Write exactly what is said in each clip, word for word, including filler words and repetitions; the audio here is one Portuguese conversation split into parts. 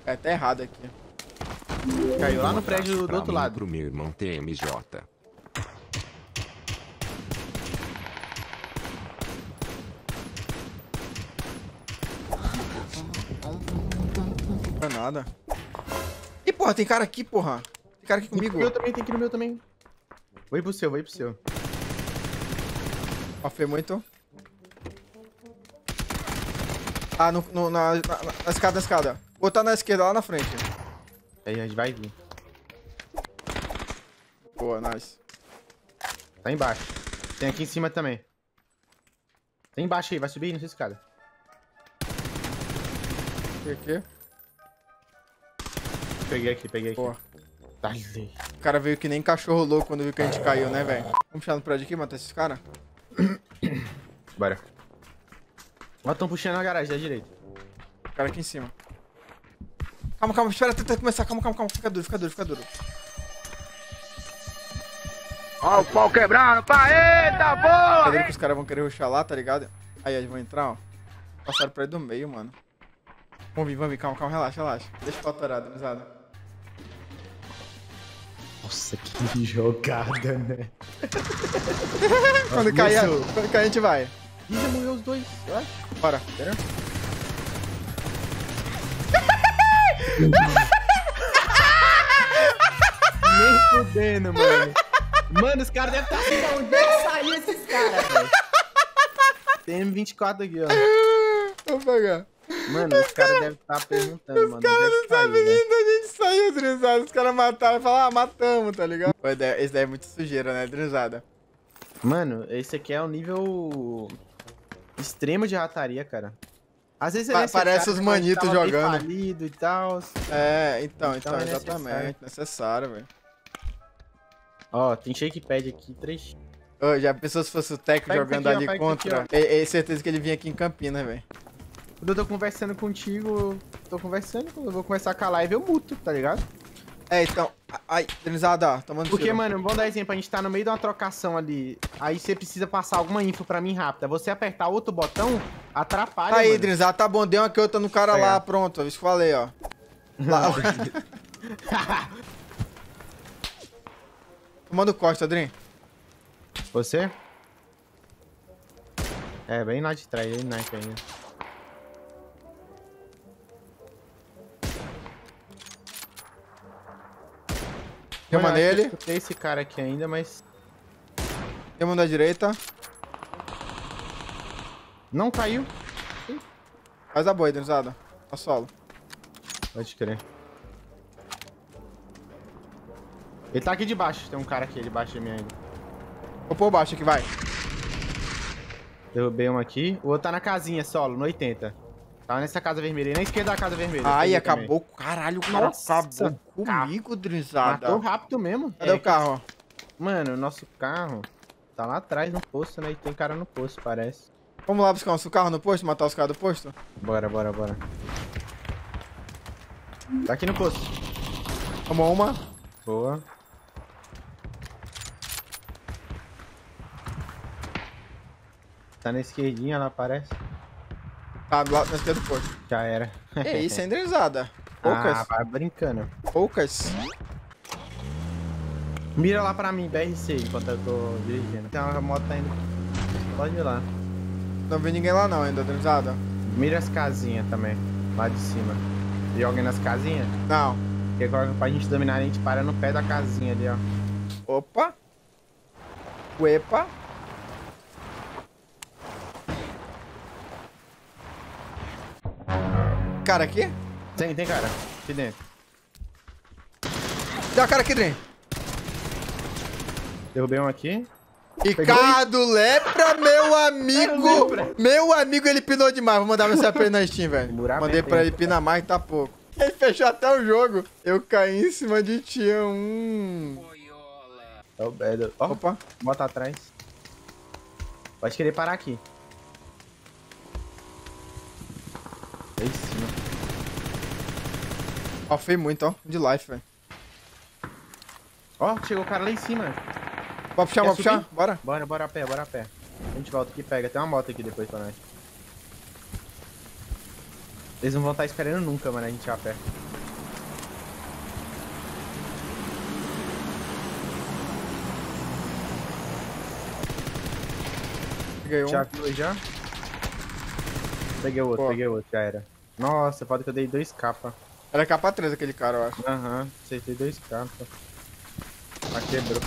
É até errado aqui. Caiu lá no prédio do outro lado. Pro meu irmão T M J. Não é nada. Ih, porra, tem cara aqui, porra. Tem cara aqui Tem comigo. que no meu também, tem que no meu também. Vou ir pro seu, vou ir pro seu. Ó, foi muito. Ah, no, no, na, na, na escada, na escada. Botar na esquerda, lá na frente. Aí a gente vai vir. Boa, nice. Tá embaixo. Tem aqui em cima também. Tem embaixo aí, vai subir nessa escada. Aqui, aqui. Peguei aqui, peguei aqui. Boa. Tá ali. O cara veio que nem cachorro louco quando viu que a gente caiu, né, velho? Vamos puxar no prédio aqui, matar esses caras? Bora. Ó, tão puxando na garagem da direita. O cara aqui em cima. Calma, calma, espera até começar. Calma, calma, calma. Fica duro, fica duro, fica duro. Ó o pau quebrando, pá, eita Fica boa! duro que os caras vão querer rushar lá, tá ligado? Aí, eles vão entrar, ó. Passaram por aí do meio, mano. Vamos vir, vamos vir. Calma, calma, relaxa, relaxa. Deixa eu atorar, danizada. Nossa, que jogada, né? Quando cair, quando cair, a gente vai. Ih, já morreu os dois. Vai. Bora. Pera. Nem fudendo, mano. Mano, os caras devem estar assim, da onde é que saiu esses caras, velho? Tem M vinte e quatro aqui, ó. Vou pegar. Mano, os caras devem estar perguntando, Os mano. caras onde é não que saiu, sabem velho? nem da gente saiu, Drizada. Os caras mataram e falaram, ah, matamos, tá ligado? Pô, esse daí é muito sujeira, né, Drizada? Mano, esse aqui é o nível extremo de rataria, cara. Às vezes Pa ele parece os manitos jogando. Falido e tal. É, então, então, Então é exatamente. Necessário, velho. Ó, tem shake pad aqui, três. Ô, já pensou se fosse o Tech Pega jogando aqui, ó, ali pega contra? aqui, É, é certeza que ele vinha aqui em Campinas, velho. Quando eu tô conversando contigo, eu tô conversando, quando eu vou começar com a live, eu muto, tá ligado? É, então. Ai, Drizada, ó, tomando Porque, tiro. mano, vamos dar exemplo, a gente tá no meio de uma trocação ali, aí você precisa passar alguma info pra mim rápida. Você apertar outro botão, atrapalha, Aí, mano. Drizada, tá bom, deu uma que outra no cara Pega. lá, pronto. Isso que eu falei, ó. Lá, tomando costa, Drin. Você? É, bem lá de trás, ele knife ainda. Tem uma Mano, eu acho que nele. eu escutei esse cara aqui ainda, mas... Tem uma na direita. Não caiu. Faz a boa, Drizada. Ó solo. Pode crer. Ele tá aqui debaixo, tem um cara aqui debaixo de mim ainda. Vou por baixo aqui, vai. Derrubei um aqui. O outro tá na casinha solo, no oitenta. Tava nessa casa vermelha, na esquerda da casa vermelha. Ai, Peguei acabou. Caralho, o cara Nossa, acabou comigo, Drizada. Matou rápido mesmo. Cadê É, o carro, ó? Mano, o nosso carro tá lá atrás no posto, né? E tem cara no posto, parece. Vamos lá buscar nosso carro no posto, matar os caras do posto? Bora, bora, bora. Tá aqui no posto. Tomou uma. Boa. Tá na esquerdinha lá, parece. Tá do lado na esquerda do posto. Já era. É isso, hein, Drizada? Poucas. Ah, vai brincando. Poucas. Mira lá pra mim, B R C, enquanto eu tô dirigindo. Tem uma moto tá indo. Pode ir lá. Não vi ninguém lá não ainda, Drizada. Mira as casinhas também, lá de cima. Joga alguém nas casinhas? Não. Porque agora pra gente dominar, a gente para no pé da casinha ali, ó. Opa. Uepa. Cara aqui? Tem, tem cara. Aqui dentro. Tem uma cara aqui dentro. Derrubei um aqui. Ricardo Lepra, meu amigo. Lepra. Meu amigo, ele pinou demais. Vou mandar você apertar na Steam, velho. Buraco Mandei é pra ele tempo, pinar mais, tá pouco. Ele fechou até o jogo. Eu caí em cima de ti. Hum. É o Bedo. Ó, Opa. bota atrás. Pode querer parar aqui. Aí em cima. Ó, fei muito, ó. De life, velho. Ó, chegou o cara lá em cima. Pode puxar, Quer pode puxar? subir? Bora. Bora, bora a pé, bora a pé. A gente volta aqui e pega. Tem uma moto aqui depois pra nós. Eles não vão estar esperando nunca, mano, a gente ir a pé. Peguei um. Já viu já? Peguei o outro, Pô. peguei o outro, já era. Nossa, pode que eu dei dois capas. Era capa três aquele cara, eu acho. Aham, uhum, acertei dois capas. Ah, quebrou.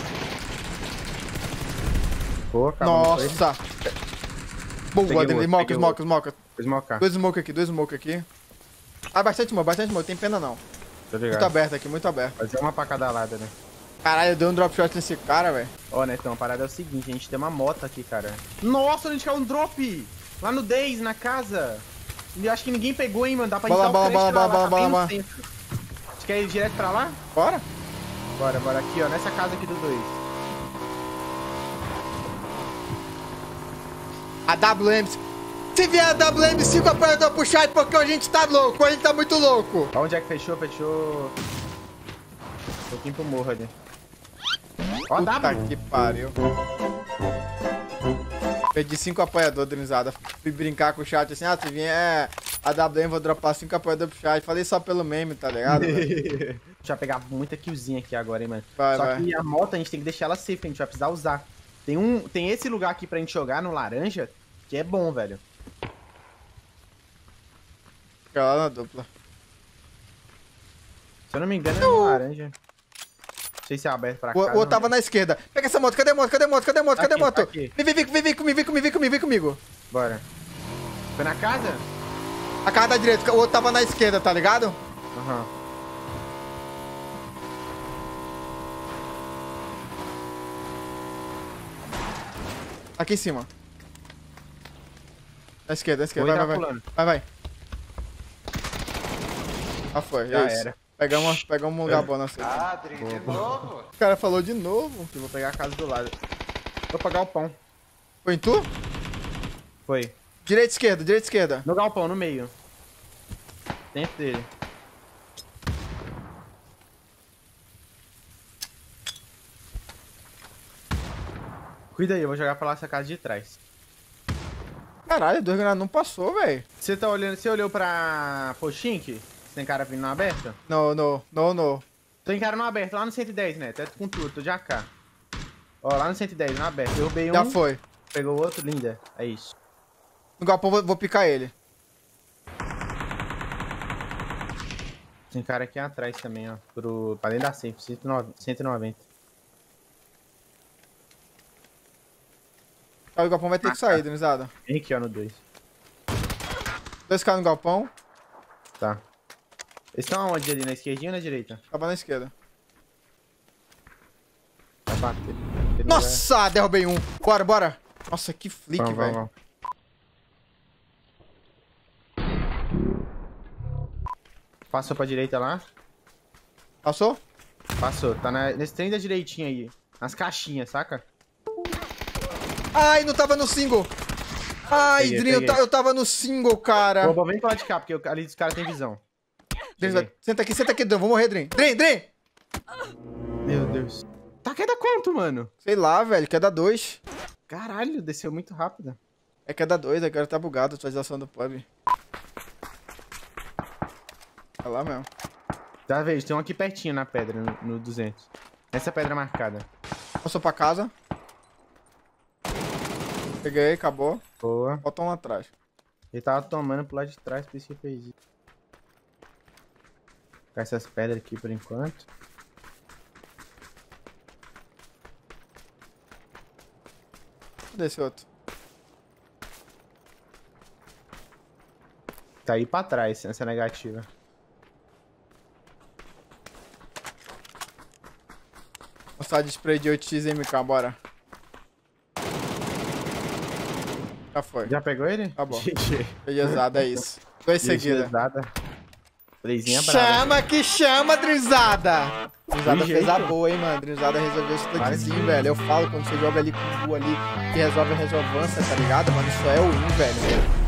Pô, acabou. Nossa! Boa, dele. Smoke, smoke, smoke. Smoke. Dois smoke aqui, dois smoke aqui. Ah, bastante smoke, bastante smoke. Tem pena não. Tô ligado. Muito aberto aqui, muito aberto. Fazer uma pra cada lado, né? Caralho, eu dei um drop shot nesse cara, velho. Ó, né, então, a parada é o seguinte, a gente tem uma moto aqui, cara. Nossa, a gente caiu um drop! Lá no dez, na casa. Eu acho que ninguém pegou, hein, mano. Dá pra Bola, instalar bola, o crédito bola, lá, bola, tá bola, bem no bola. centro. A gente quer ir direto pra lá? Bora? Bora, bora. Aqui, ó, nessa casa aqui do dois. A W M. Se vier a W M cinco, apoiador puxar é porque a gente tá louco, a gente tá muito louco. Ó, onde é que fechou? Fechou... Um pouquinho pro morro ali. Ó, Puta W. que pariu. Perdi cinco apoiadores, Drinzada. Fui brincar com o chat assim, ah, se vier a W M, vou dropar cinco apoiadores pro chat. Falei só pelo meme, tá ligado? Deixa eu pegar muita killzinha aqui agora, hein, mano. Vai, Só vai. que a moto a gente tem que deixar ela safe, a gente vai precisar usar. Tem, um, tem esse lugar aqui pra gente jogar no laranja, que é bom, velho. Fica lá na dupla. Se eu não me engano, é no laranja. Não sei se é aberto pra cá. O outro tava na esquerda. Pega essa moto, cadê a moto? Cadê a moto? Cadê a moto? Cadê a Aqui, moto? tá aqui. Vem, vem, vem, vem, vem comigo, vem comigo, vem comigo, vem comigo. Bora. Foi na casa? A cara da direita, o outro tava na esquerda, tá ligado? Aham. Aqui em cima. Da esquerda, da esquerda. Vou Vai, entrar vai, vai. pulando. Vai, vai. Ah, foi. Já é isso. era. Pegamos, pegamos um lugar bom na sede. Ah, Dri, de novo? O cara falou de novo. Eu vou pegar a casa do lado. Vou pagar o pão. Foi em tu? Foi. Direita, esquerda, direita, esquerda. No galpão, no meio. Dentro dele. Cuida aí, eu vou jogar pra lá essa casa de trás. Caralho, dois granadas não passou, velho. Você tá olhando, você olhou pra Pochink? Tem cara vindo no aberto? Não, não, não, não. Tem cara no aberto, lá no cento e dez, né? Teto com tudo, tô de A K. Ó, lá no cento e dez, no aberto. Derrubei um, Já foi. pegou o outro, linda. É isso. No galpão vou, vou picar ele. Tem cara aqui atrás também, ó. Pro, pra dentro da safe, cento e noventa. Aí o galpão vai ter que sair, Denizada. Vem aqui, ó, no dois. Dois caras no galpão. Tá. Eles estão aonde ali? Na esquerdinha ou na direita? Tava na esquerda. Vai bater. Ele Nossa, derrubei um. Bora, bora. Nossa, que flick, vai... Vamos, velho. vamos, vamos. Passou pra direita lá? Passou? Passou. Tá na... nesse trem da direitinha aí. Nas caixinhas, saca? Ai, não tava no single. Ai, Peguei, Drinho, eu, peguei. ta- eu tava no single, cara. Boba, vem pra lá de cá, porque eu- ali os caras têm visão. Drinho, Peguei. senta aqui, senta aqui, Drinho. Vou morrer, Drinho. Drinho, Drinho. Meu Deus. Tá queda quanto, mano? Sei lá, velho. Queda dois. Caralho, desceu muito rápido. É queda dois, agora tá bugado a atualização do pub. Tá lá mesmo. Tá, vez, tem um aqui pertinho na pedra, no, no duzentos. Essa pedra marcada. Passou pra casa. Peguei, acabou. Boa. Falta um lá atrás. Ele tava tomando pro lado de trás, por isso que eu fiz isso. Vou pegar essas pedras aqui por enquanto. Cadê esse outro? Tá aí pra trás, essa negativa. Mostrar de spray de oito x M K, bora. Já foi. Já pegou ele? Tá bom. G G. Belezada, é isso. Dois seguidos. Playzinha brava. Chama que chama, Drizada! Drizada De fez a jeito. boa, hein, mano. Drizada resolveu esse Vai tanquezinho, sim. velho. Eu falo quando você joga ali com o Bu ali, que resolve a resolvância, tá ligado, mano? Isso é o win, velho.